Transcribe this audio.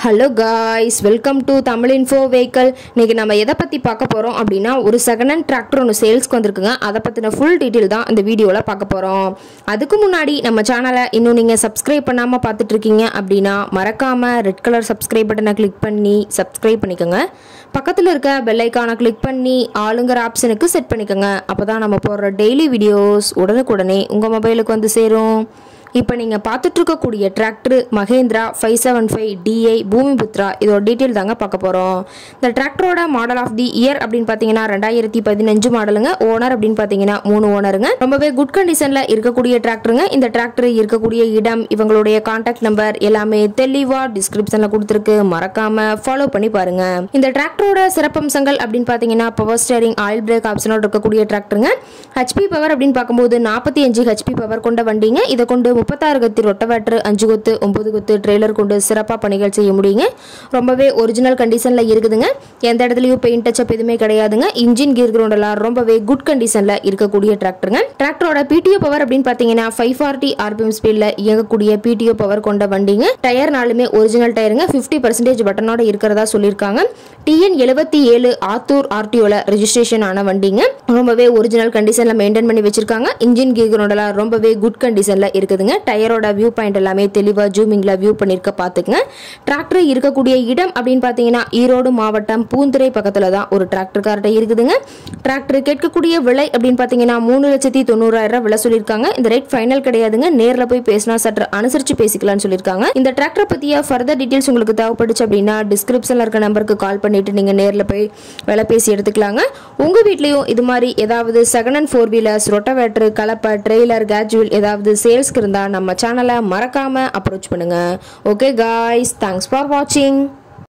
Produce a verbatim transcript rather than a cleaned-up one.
Hello guys, welcome to Tamil Info Vehicle. இன்னைக்கு நம்ம எதை பத்தி பார்க்க போறோம் அப்படினா ஒரு செகண்ட் ஹேண்ட் டிராக்டர் ஒன்னு சேல்ஸ்க்கு வந்திருக்குங்க. அத பத்தின full detail தான் இந்த வீடியோல பார்க்க போறோம். அதுக்கு முன்னாடி நம்ம சேனலை இன்னும் நீங்க subscribe பண்ணாம பார்த்துட்டு இருக்கீங்க அப்படினா மறக்காம ரெட் கலர் subscribe பட்டனை கிளிக் பண்ணி subscribe பண்ணிக்கங்க. பக்கத்துல இருக்க பெல் ஐகானை கிளிக் பண்ணி ஆளுங்கற ஆப்ஷனுக்கு செட் பண்ணிக்கங்க. அப்பதான் நம்ம போடுற டெய்லி வீடியோஸ் உடனுக்குடனே உங்க மொபைலுக்கு வந்து சேரும். இப்போ நீங்க பார்த்துட்டு இருக்க கூடிய tractor Mahindra five seventy-five D I Bhoomiputra இதோட டீடைல் தாங்க பார்க்க போறோம். இந்த டிராக்டரோட மாடல் ஆஃப் தி இயர் அப்படினு பாத்தீங்கன்னா ரெண்டாயிரத்து பதினைந்து மாடலுங்க. ஓனர் அப்படினு பாத்தீங்கன்னா மூணு ஓனருங்க. ரொம்பவே குட் கண்டிஷன்ல இருக்கக்கூடிய டிராக்டருங்க. இந்த டிராக்டர் இருக்கக்கூடிய இடம் இவங்களுடைய கான்டாக்ட் நம்பர் எல்லாமே தெளிவா டிஸ்கிரிப்ஷன்ல கொடுத்திருக்கு. மறக்காம ஃபாலோ பண்ணி பாருங்க. இந்த டிராக்டரோட சிறப்பம்சங்கள் அப்படினு பாத்தீங்கன்னா பவர் ஸ்டீரிங் ஆயில் பிரேக் ஆப்ஷனோட இருக்கக்கூடிய டிராக்டருங்க. H P பவர் அப்படினு பாக்கும்போது forty-five H P பவர் கொண்ட வண்டிங்க. இத கொண்டு thirty-six கத்தி ரொட்டவேட்டர் அஞ்சு கொத்து ஒன்பது கொத்து ட்ரெய்லர் கொண்டு சிறப்பா பணிகள் செய்ய முடியுங்க. ரொம்பவே ஒரிஜினல் கண்டிஷன்ல இருக்குதுங்க. எந்த இடத்துலயும் பெயிண்ட் டச் அப் எதுமே கிடையாதுங்க. இன்ஜின் கியர் கிரவுண்ட் எல்லாம் ரொம்பவே குட் கண்டிஷன்ல இருக்கக்கூடிய டிராக்டருங்க. டிராக்டரோட P T O பவர் அப்படினு பாத்தீங்கன்னா five forty R P M ஸ்பீட்ல இயங்கக்கூடிய P T O பவர் கொண்ட வண்டிங்க. டயர் நாலுமே ஒரிஜினல் டயருங்க. fifty percent பட்டனோட இருக்கறதா சொல்லிருக்காங்க. T N seventy-seven Attur R T O ல ரெஜிஸ்ட்ரேஷன் ஆன வண்டிங்க. ரொம்பவே ஒரிஜினல் கண்டிஷன்ல மெயின்டைன் பண்ணி வச்சிருக்காங்க. இன்ஜின் கியர் கிரவுண்ட் எல்லாம் ரொம்பவே குட் கண்டிஷன்ல இருக்குதுங்க. டயரோட வியூ பாயிண்ட் எல்லாமே தெளிவா ஜூமிங்ல வியூ பண்ணிருக்க பாத்துக்கங்க. டிராக்டர் இருக்கக்கூடிய இடம் அப்படினு பாத்தீங்கன்னா ஈரோடு மாவட்டம் பூந்துறை பக்கத்துல தான் ஒரு டிராக்டர் கார்ட்ட இருக்குதுங்க. டிராக்டர் கேட்கக்கூடிய விலை அப்படினு பாத்தீங்கன்னா மூணு லட்சத்தி தொண்ணூறாயிரம் விலை சொல்லிருக்காங்க. இந்த ரேட் ஃபைனல் கிடையாதுங்க. நேர்ல போய் பேசினா சற்று அனுசரிச்சு பேசிக்கலாம்னு சொல்லிருக்காங்க. இந்த டிராக்டர் பத்திய ஃபர்தர் டீடைல்ஸ் உங்களுக்கு தேவைப்படுச்சு அப்படின்னா டிஸ்கிரிப்ஷன்ல இருக்க நம்பருக்கு கால் பண்ணிட்டு நீங்க நேர்ல போய் விலை பேசி எடுத்துக்கலாங்க. உங்க வீட்லயும் இது மாதிரி ஏதாவது second hand four wheelers rotavator கலப்பை ட்ரெய்லர் கேஜுவல் ஏதாவது சேல்ஸ்க்கு இருந்தா நம்ம சேனலை மறக்காம அப்ரோச் பண்ணுங்க. Okay guys, thanks for watching.